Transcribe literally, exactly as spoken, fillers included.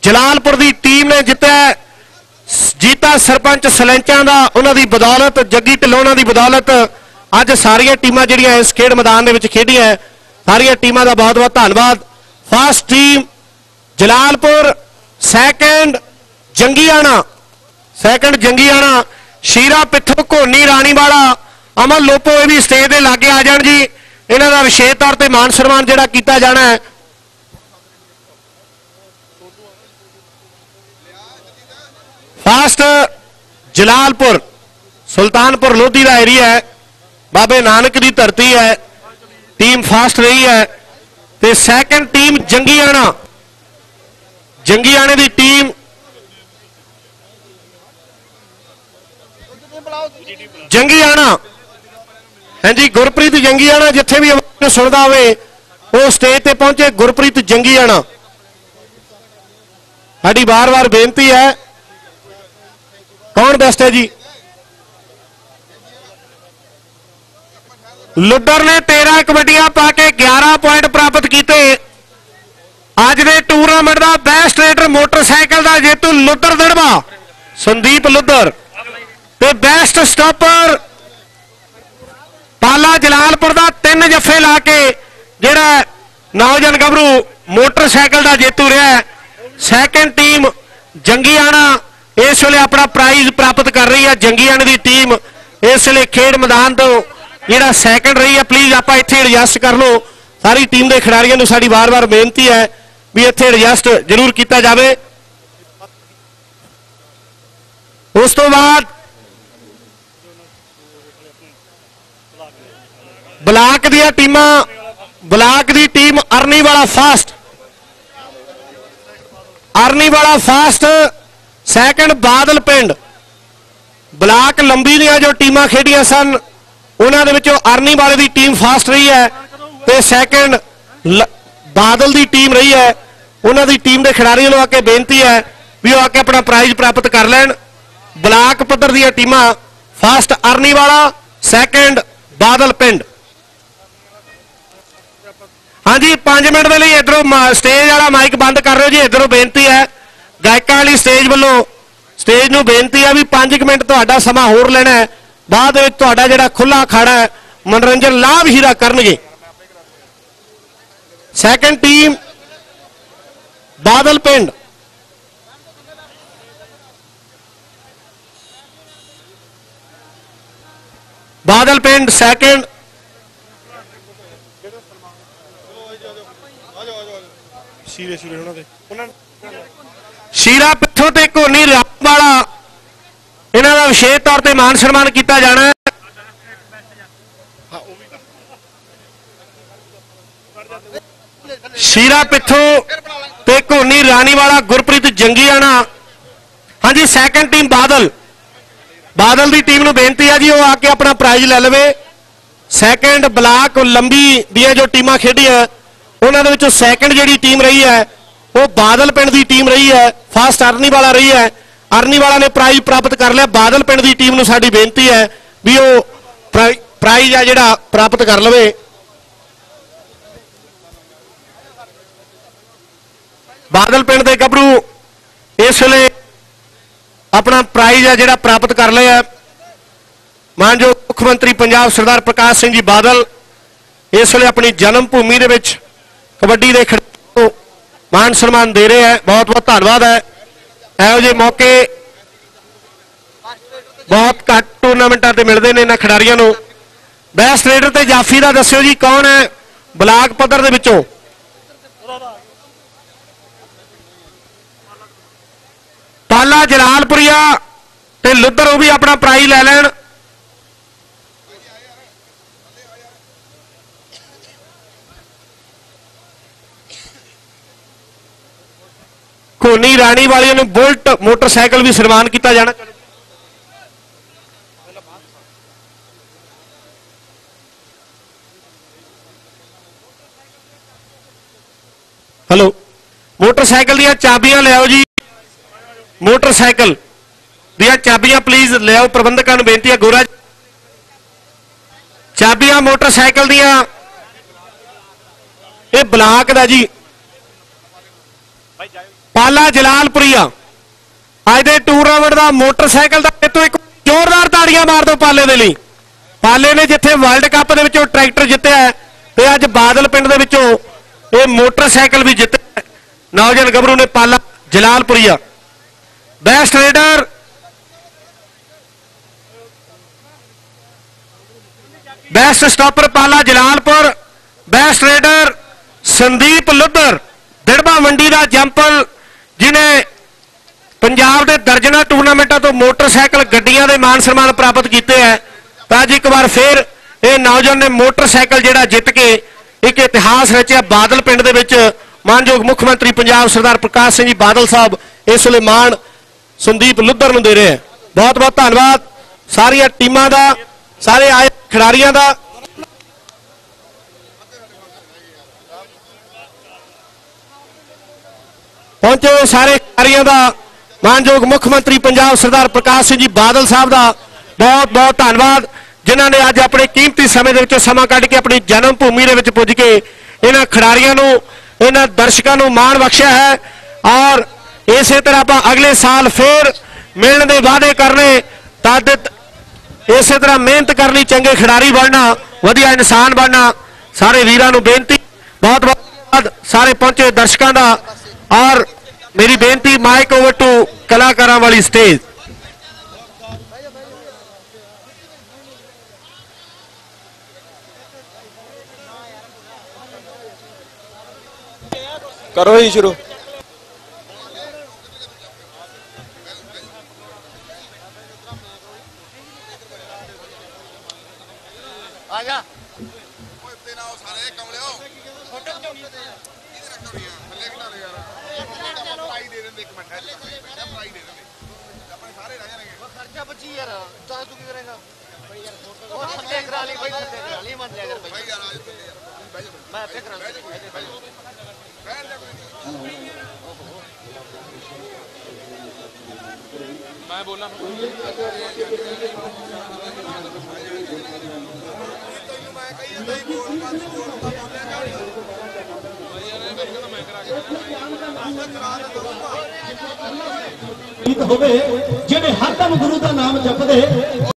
जलालपुर की टीम ने जितया जीता सरपंच सलैंचा का उन्होंने बदौलत जग्गी ढिल्लों की बदौलत अज सारिया टीमां जिहड़ियां इस खेड मैदान दे विच खेडियां सारिया टीमां का बहुत बहुत धन्यवाद। First team Jalalpur, second Jangiana, second Jangiana, Sheera Pitho, घोनी राणीवाला, अमन लोपो ये भी स्टेज के लागे आ जाण जी। इन्हां दा विशेष तौर पर मान सम्मान जिहड़ा कीता जाना है। फर्स्ट जलालपुर सुल्तानपुर लोधी का एरिया है, बाबे नानक की धरती है, टीम फास्ट रही है। ते सैकेंड टीम जंगीआना, जंगीआने की टीम जंगीआना, हाँ जी गुरप्रीत जंगीआना, जिथे भी सुनता हो वो स्टेज पे पहुंचे। गुरप्रीत जंगीआना, साड़ी बार बार बेनती है। कौन बेस्ट है जी? लुडर ने तेरह कबड्डियां पाके ग्यारह पॉइंट प्राप्त किए। अज के टूरनामेंट का बेस्ट रेडर मोटरसाइकिल का जेतू लुडर दड़वा संदीप लुडर, ते बेस्ट स्टॉपर पाला जलालपुर का तीन जफे ला के जिहड़ा नौजवान गभरू मोटरसाइकिल का जेतू रहा है। सैकेंड टीम जंगीआना इस वेले अपना प्राइज प्राप्त कर रही है। जंगीआने की टीम इस वेले खेड मैदान तो जिहड़ा सैकेंड रही है। प्लीज आप इत्थे एडजस्ट कर लो, सारी टीम के खिडारियों को साडी बार बार बेनती है भी इत्थे एडजस्ट जरूर किया जाए। उस तो बाद ब्लाक दी टीमां, ब्लाक दी टीम अरनी वाला फास्ट, अरनी वाला फास्ट, सैकेंड बादल पिंड। ब्लाक लंबी दियां जो टीमां खेडियां सन उन्होंने विचों अरनी वाले की टीम फास्ट रही है, तो सैकेंड बादल की टीम रही है। उन्होंने टीम के खिडारियों को आके बेनती है भी वो आके अपना प्राइज प्राप्त कर लैन। ब्लाक पद्धर दी टीमां फास्ट अरनी वाला, सैकेंड बादल पिंड। हाँ जी पांच मिनट के लिए इधरों स्टेज वाला माइक बंद कर रहे हो जी। इधरों बेनती है गायकों वाली स्टेज वालों स्टेज नूं बेनती है भी पांच मिनट तुहाडा समा होर लेना है। बाद विच तुहाडा जिहड़ा खुला अखाड़ा है मनोरंजन लाभ हीरा करनगे। सैकेंड टीम बादल पिंड, बादल पिंड सैकेंड, शीरा पिथों ते घोनी रामवाला, इन्हां दा विशेष तौर पर मान सम्मान किया जाना है। शीरा पिथों ते घोनी रानीवाला, गुरप्रीत जंगीआना। हाँ जी सैकेंड टीम बादल, बादल की टीम को बेनती है जी वो आके अपना प्राइज ले लवे। सैकेंड ब्लाक लंबी दियां जो टीमां खेडियां उन्होंने विचों सैकेंड जिहड़ी टीम रही है वो बादल पिंड की टीम रही है, फास्ट अरनी वाला रही है। अरनी वाला ने प्राइज प्राप्त कर लिया। बादल पिंड की टीम को साडी बेनती है भी वो प्राइज है जिहड़ा प्राप्त कर लवे। बादल पिंड के गभरू इस वेले अपना प्राइज है जिहड़ा प्राप्त कर लिया। मानयोग मुख्यमंत्री पंजाब सरदार प्रकाश सिंह जी बादल इस वेले अपनी जन्म भूमि दे विच कबड्डी के खिडारियों को मान सम्मान दे रहे हैं। बहुत बहुत धन्यवाद है। इहो जिहे मौके बहुत घट टूरनामेंटां ते मिलते हैं इन्हां खिडारियों को। बेस्ट रेडर ते जाफी का दस्सिओ जी कौन है ब्लाक पद्धर दे विचों? पाला जलालपुरिया ते लुद्धर वो भी अपना प्राइज ले लैन। घोनी रानी वाले ने बुलट मोटरसाइकिल भी सम्मान किया जाना। हेलो मोटरसाइकिल दियां चाबियां ले आओ जी। मोटरसाइकिल दियां चाबियां प्लीज ले आओ। प्रबंधकों को बेनती है गोरा चाबियां मोटरसाइकिल दियां। ये ब्लाक दा जी ਪਾਲਾ ਜਲਾਲਪੁਰੀਆ ਅੱਜ ਦੇ ਟੂਰਨਾਮੈਂਟ ਦਾ ਮੋਟਰਸਾਈਕਲ ਦਾ ਜੇਤੂ। ਇੱਕ ਜ਼ੋਰਦਾਰ ਤਾੜੀਆਂ ਮਾਰ ਦਿਓ ਪਾਲੇ ਦੇ ਲਈ। ਪਾਲੇ ਨੇ ਜਿੱਥੇ ਵਰਲਡ ਕੱਪ ਦੇ ਵਿੱਚੋਂ ਟਰੈਕਟਰ ਜਿੱਤਿਆ ਤੇ ਅੱਜ ਬਾਦਲ ਪਿੰਡ ਦੇ ਵਿੱਚੋਂ ਇਹ ਮੋਟਰਸਾਈਕਲ ਵੀ ਜਿੱਤਿਆ ਨੌਜਵਾਨ ਗੱਭਰੂ ਨੇ Pala Jalalpuria. Best raider best stopper Pala Jalalpur. Best raider Sandeep Ludhar Dirba Mandi ਦਾ ਜੰਪਲ, ਜਿਨੇ ਪੰਜਾਬ ਦੇ ਦਰਜਨਾਂ ਟੂਰਨਾਮੈਂਟਾਂ ਤੋਂ ਮੋਟਰਸਾਈਕਲ ਗੱਡੀਆਂ ਦੇ ਮਾਨ ਸਨਮਾਨ ਪ੍ਰਾਪਤ ਕੀਤੇ ਹੈ। ਤਾਂ ਅੱਜ ਇੱਕ ਵਾਰ ਫਿਰ ਇਹ ਨੌਜਵਾਨ ਨੇ ਮੋਟਰਸਾਈਕਲ ਜਿਹੜਾ ਜਿੱਤ ਕੇ ਇੱਕ ਇਤਿਹਾਸ ਰਚਿਆ। ਬਾਦਲ ਪਿੰਡ ਦੇ ਵਿੱਚ ਮਾਨਯੋਗ ਮੁੱਖ ਮੰਤਰੀ ਪੰਜਾਬ ਸਰਦਾਰ ਪ੍ਰਕਾਸ਼ ਸਿੰਘ ਜੀ ਬਾਦਲ ਸਾਹਿਬ ਇਸ ਵੇਲੇ ਮਾਣ ਸੰਦੀਪ ਲੁੱਧਰ ਨੂੰ ਦੇ ਰਹੇ ਹੈ। ਬਹੁਤ ਬਹੁਤ ਧੰਨਵਾਦ ਸਾਰੀਆਂ ਟੀਮਾਂ ਦਾ, ਸਾਰੇ ਆਏ ਖਿਡਾਰੀਆਂ ਦਾ। ਪਹੁੰਚੇ ਸਾਰੇ ਖਿਡਾਰੀਆਂ ਦਾ ਮਾਨਯੋਗ ਮੁੱਖ ਮੰਤਰੀ ਪੰਜਾਬ ਸਰਦਾਰ ਪ੍ਰਕਾਸ਼ ਸਿੰਘ ਜੀ ਬਾਦਲ ਸਾਹਿਬ ਦਾ ਬਹੁਤ ਬਹੁਤ ਧੰਨਵਾਦ, ਜਿਨ੍ਹਾਂ ਨੇ ਅੱਜ ਆਪਣੇ ਕੀਮਤੀ ਸਮੇਂ ਦੇ ਵਿੱਚੋਂ ਸਮਾਂ ਕੱਢ ਕੇ ਆਪਣੀ ਜਨਮ ਭੂਮੀ ਦੇ ਵਿੱਚ ਪੁੱਜ ਕੇ ਇਹਨਾਂ ਖਿਡਾਰੀਆਂ ਨੂੰ, ਇਹਨਾਂ ਦਰਸ਼ਕਾਂ ਨੂੰ ਮਾਣ ਬਖਸ਼ਿਆ ਹੈ। ਔਰ ਇਸੇ ਤਰ੍ਹਾਂ ਆਪਾਂ ਅਗਲੇ ਸਾਲ ਫੇਰ ਮਿਲਣ ਦੇ ਵਾਅਦੇ ਕਰਨੇ, ਤਦ ਇਸੇ ਤਰ੍ਹਾਂ ਮਿਹਨਤ ਕਰਨੀ, ਚੰਗੇ ਖਿਡਾਰੀ ਬਣਨਾ, ਵਧੀਆ ਇਨਸਾਨ ਬਣਨਾ। ਸਾਰੇ ਵੀਰਾਂ ਨੂੰ ਬੇਨਤੀ, ਬਹੁਤ ਬਹੁਤ ਧੰਨਵਾਦ ਸਾਰੇ ਪਹੁੰਚੇ ਦਰਸ਼ਕਾਂ ਦਾ। ਔਰ ਮੇਰੀ ਬੇਨਤੀ, ਮਾਈਕ ਓਵਰ ਟੂ ਕਲਾਕਾਰਾਂ ਵਾਲੀ ਸਟੇਜ। करो ही शुरू। आजा खर्चा बची यार, तू की करेगा थल्ले करा ली भाई, थल्ले करा ली मत ले यार भाई यार, मैं पे करा मैं बोलना ਹੋਵੇ ਜਿਹੜੇ ਹਰਦਮ ਗੁਰੂ ਦਾ ਨਾਮ ਜਪਦੇ।